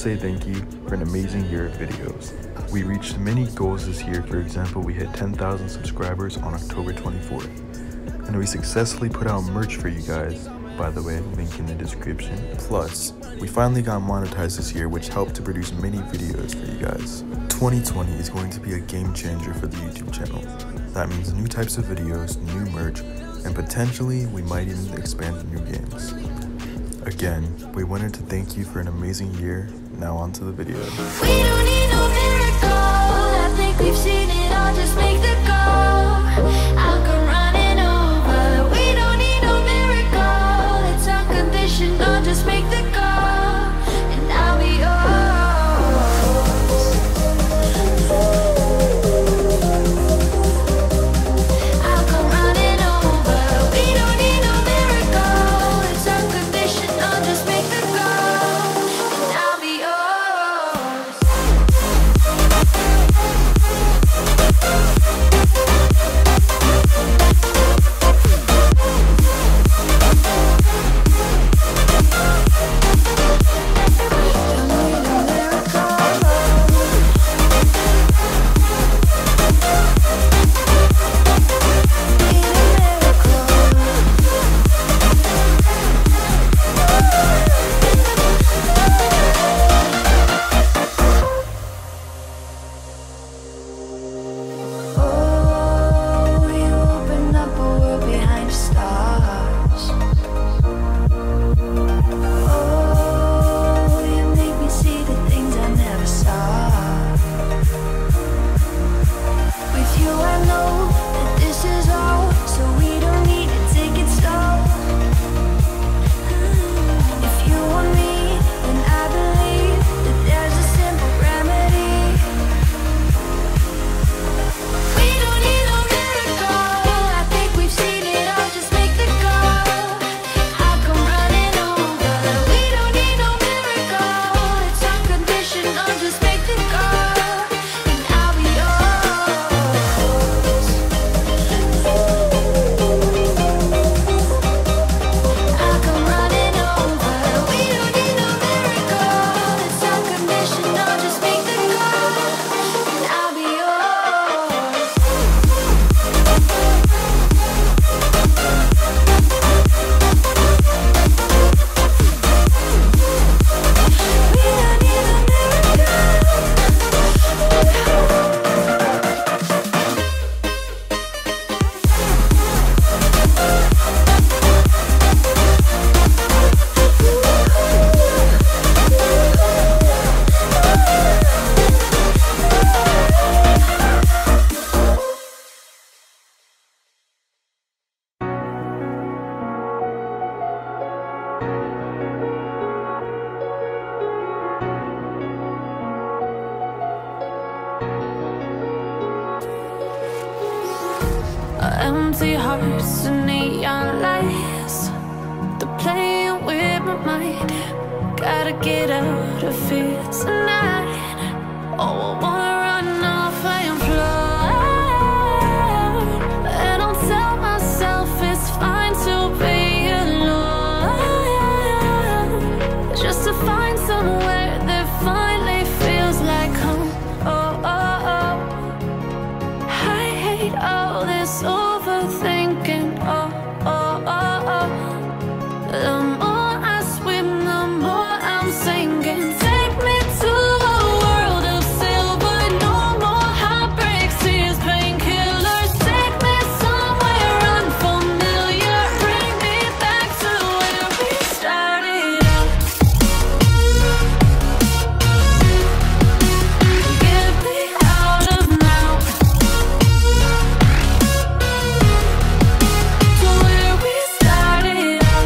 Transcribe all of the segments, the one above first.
say thank you for an amazing year of videos. We reached many goals this year. For example, we hit 10,000 subscribers on October 24th. And we successfully put out merch for you guys, by the way, link in the description. Plus, we finally got monetized this year, which helped to produce many videos for you guys. 2020 is going to be a game changer for the YouTube channel. That means new types of videos, new merch, and potentially we might even expand to new games. Again, we wanted to thank you for an amazing year. Now on to the video. We don't need no miracle. I think we've seen it all. Just make the goal. I'll come running over. We don't need no miracle. It's unconditional. Just make the goal, and I'll be yours. I'll come running over. We don't need no miracle. It's unconditional. Just make the goal, and I'll be yours. Empty hearts and neon lights, they're playing with my mind. Gotta get out of here tonight. Oh, I wanna run off and fly, and I'll tell myself it's fine to be alone, just to find somewhere that finally feels like home. Oh, oh, oh. I hate all this overthinking. Oh, oh, oh, oh. The more I swim, the more I'm sinking. Take me to a world of silver. No more heartbreaks, tears, painkillers. Take me somewhere unfamiliar. Bring me back to where we started out. Get me out of now, to where we started out.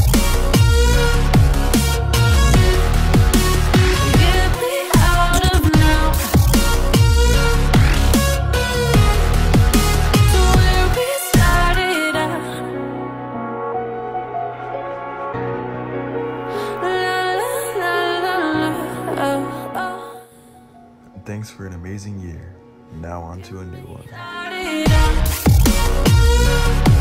Get me out of now, to where we started out. La la la la la. Oh, oh. Thanks for an amazing year. Now on to a new one. Started out.